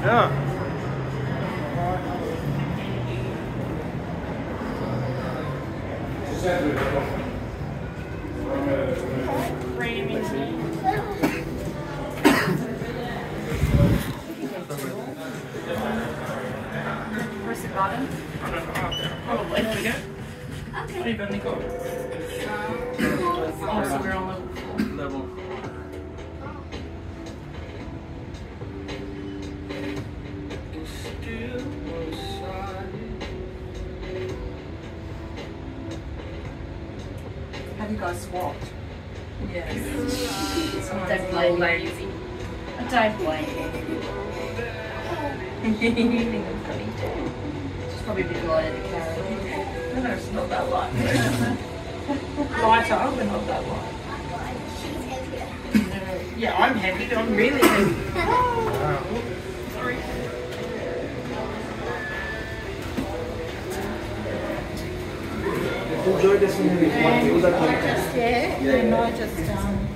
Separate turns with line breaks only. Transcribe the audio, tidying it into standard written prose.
Yeah.
Press the button.
Probably. There we go.
Okay.
We've only got. Oh, so we're on level 4.
Level.
Have you guys swapped?
Yes.
I don't blame you.
Lazy.
I don't blame you.
You think I'm funny too?
It's probably a bit lighter to carry.
No, it's not that light. Lighter, but not that light. Yeah, I'm heavy, but I'm really heavy. Sorry.
Enjoy this one.
Yeah, no, just